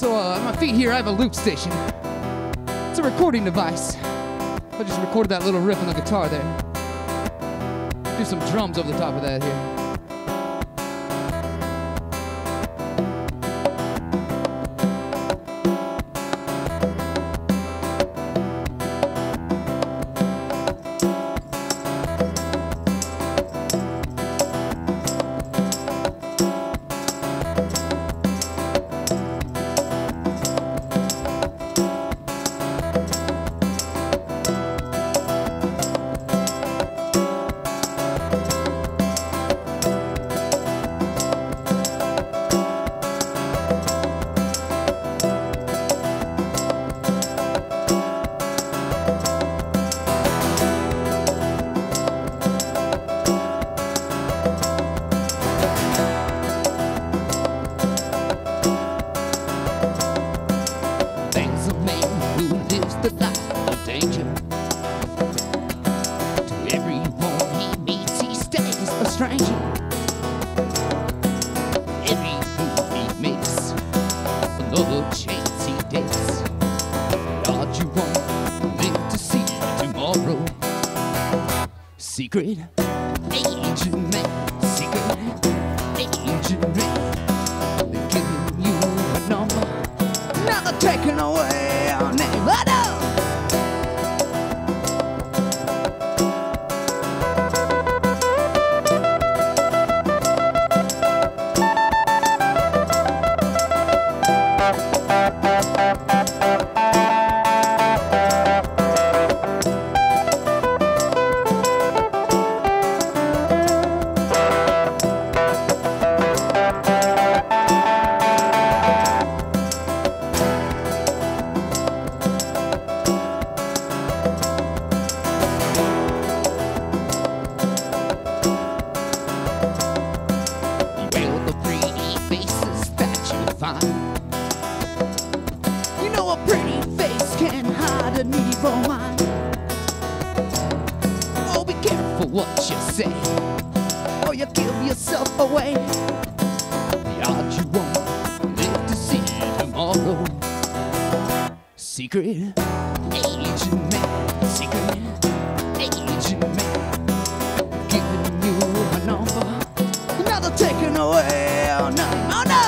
So on my feet here, I have a loop station. It's a recording device. I just recorded that little riff on the guitar there. Do some drums over the top of that here. The life of danger. To everyone he meets, he stays a stranger. Every move he makes, another chance he takes. God, you won't live to see tomorrow. Secret agent man, secret agent man. They're giving you a number, now they're taking away our name. I know. You know a pretty face can hide an evil mind. Oh, be careful what you say, or you give yourself away. The odds you won't live to see tomorrow. Secret agent man, secret agent man, giving you a number, now they're taking away our name. Oh no!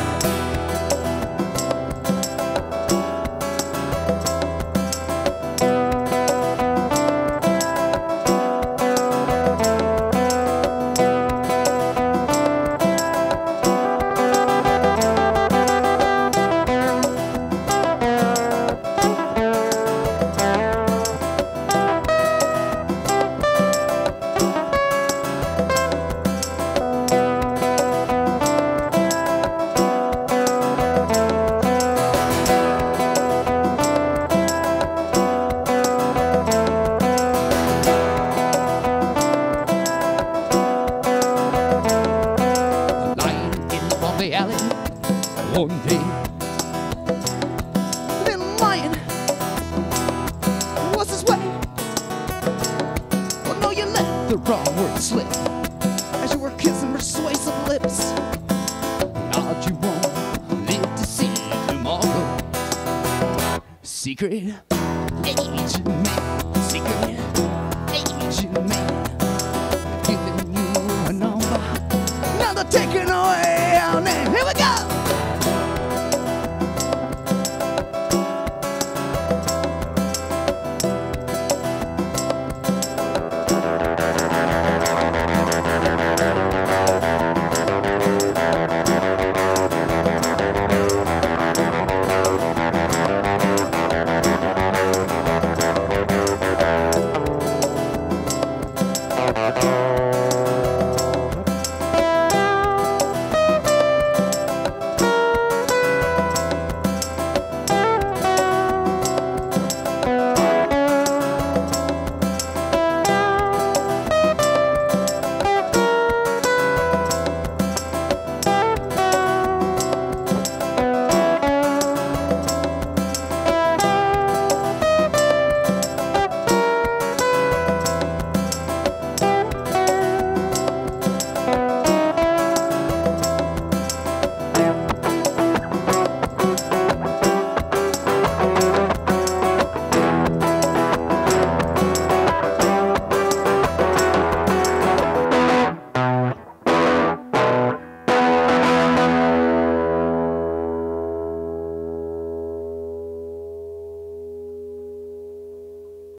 Alley one day, little lion was his way. Oh no, you let the wrong word slip as you were kissing persuasive lips. God, you won't live to see tomorrow. Secret agent man, secret